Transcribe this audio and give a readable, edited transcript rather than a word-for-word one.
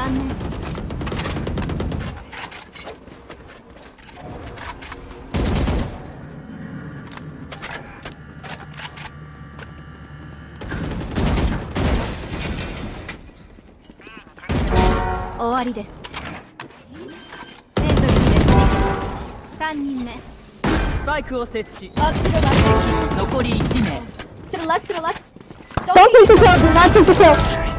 残念。終わりです。セントリーです。3人目。 スパイクを設置。 Up to the left. 残り1名。 To the left, to the left. Don't take the kill. Do not take the kill.